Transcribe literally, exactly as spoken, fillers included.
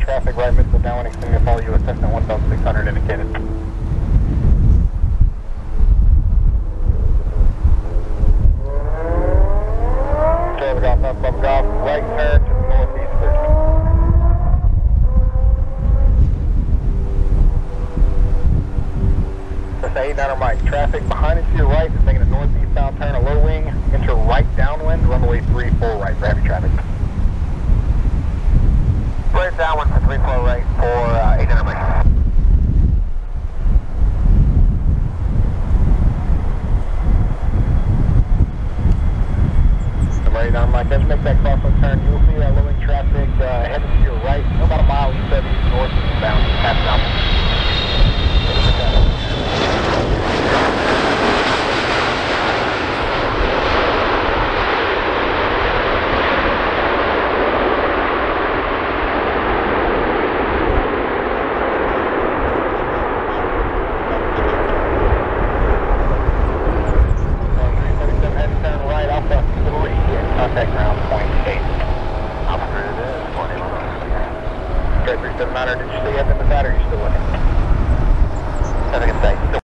traffic right missile downwind, extending to follow you at Cessna one thousand six hundred indicated. Traffic off, up, bubble golf, right turn to the northeast thirty. That's eight nine Mike. Traffic behind and to your right is making a northeastbound turn, a low wing, enter right downwind, runway three four right for heavy traffic. Right downwind for three four right for uh, eight nine Mike. Right down Mike, as you make that crosswind turn, you will see that low wing traffic uh, heading to your right, about a mile east of you, northeastbound, half down. Contact ground point eight. Operator, it is twenty-one. Okay, three seven nine, did you see him in the side or are you still looking? Have a good day.